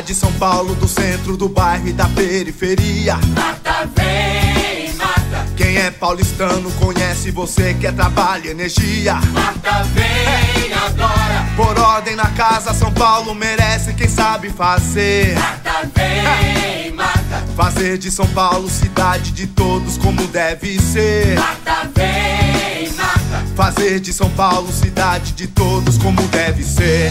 de São Paulo, do centro, do bairro e da periferia. Mata, vem, mata. Quem é paulistano conhece você, quer trabalho e energia. Mata, vem agora. Por ordem na casa, São Paulo merece quem sabe fazer. Mata, vem, mata. Fazer de São Paulo cidade de todos como deve ser. Mata, vem, mata. Fazer de São Paulo cidade de todos como deve ser.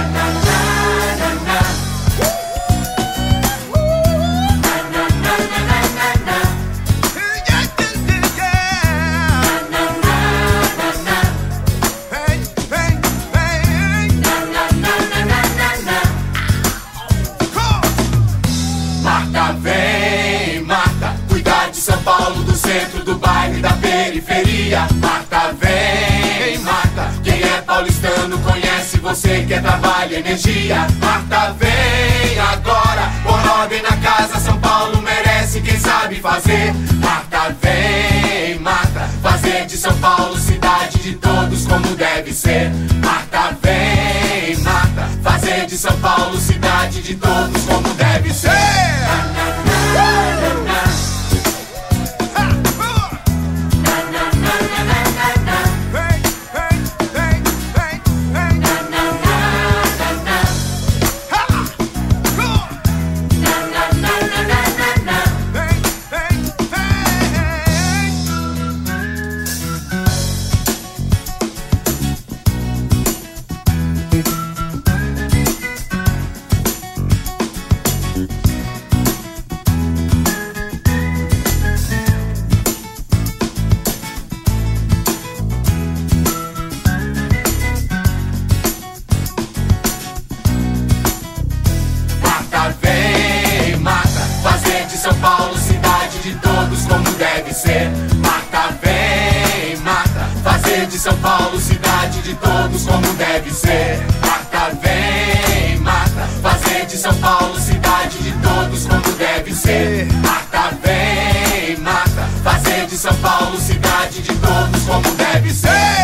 Mata, vem, mata. Cuidar de São Paulo, do centro, do bairro e da periferia. Mata, vem, mata. Quem é paulistano conhece você, quer trabalho e energia. Mata, vem agora. Por ordem na casa, São Paulo merece quem sabe fazer. Mata, vem, mata. Fazer de São Paulo cidade de todos como deve ser. Mata, vem, mata. Fazer de São Paulo cidade de todos como deve ser. São Paulo, cidade de todos como deve ser. Mata, vem, mata. Fazer de São Paulo cidade de todos como deve ser. Mata, vem, mata. Fazer de São Paulo cidade de todos como deve ser. Mata, vem, mata. Fazer de São Paulo cidade de todos como deve ser.